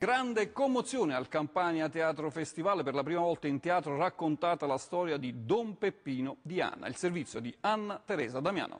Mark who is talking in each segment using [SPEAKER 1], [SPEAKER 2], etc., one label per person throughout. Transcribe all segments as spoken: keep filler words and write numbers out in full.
[SPEAKER 1] Grande commozione al Campania Teatro Festival, per la prima volta in teatro raccontata la storia di Don Peppino di Anna, il servizio di Anna Teresa Damiano.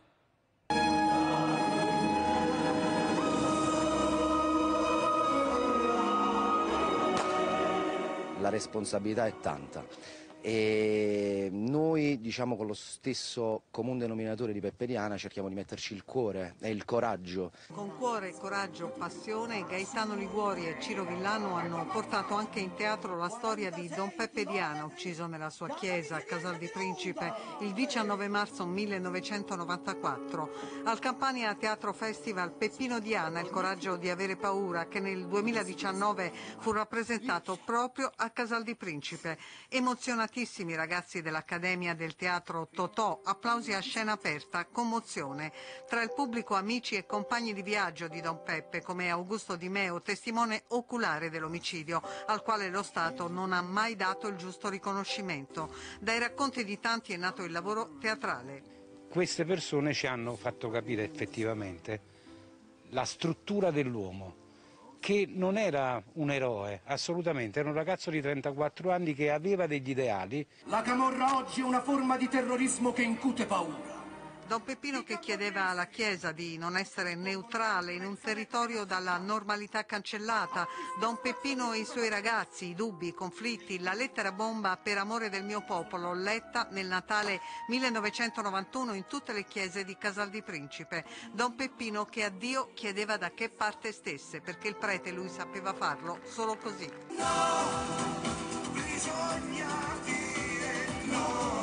[SPEAKER 2] La responsabilità è tanta e noi, diciamo, con lo stesso comune denominatore di Peppe di Anna cerchiamo di metterci il cuore e il coraggio.
[SPEAKER 3] Con cuore, coraggio, passione, Gaetano Liguori e Ciro Villano hanno portato anche in teatro la storia di Don Peppe di Anna, ucciso nella sua chiesa a Casal di Principe il diciannove marzo millenovecentonovantaquattro. Al Campania Teatro Festival Peppino di Anna, il coraggio di avere paura, che nel duemiladiciannove fu rappresentato proprio a Casal di Principe. Emozionatissimi i ragazzi dell'Accademia del Teatro Totò, applausi a scena aperta, commozione. Tra il pubblico amici e compagni di viaggio di Don Peppe, come Augusto Di Meo, testimone oculare dell'omicidio, al quale lo Stato non ha mai dato il giusto riconoscimento. Dai racconti di tanti è nato il lavoro teatrale.
[SPEAKER 4] Queste persone ci hanno fatto capire effettivamente la struttura dell'uomo, che non era un eroe, assolutamente, era un ragazzo di trentaquattro anni che aveva degli ideali.
[SPEAKER 5] La camorra oggi è una forma di terrorismo che incute paura.
[SPEAKER 3] Don Peppino che chiedeva alla Chiesa di non essere neutrale in un territorio dalla normalità cancellata. Don Peppino e i suoi ragazzi, i dubbi, i conflitti, la lettera bomba per amore del mio popolo, letta nel Natale millenovecentonovantuno in tutte le chiese di Casal di Principe. Don Peppino che a Dio chiedeva da che parte stesse, perché il prete lui sapeva farlo solo così.
[SPEAKER 5] No, bisogna dire no.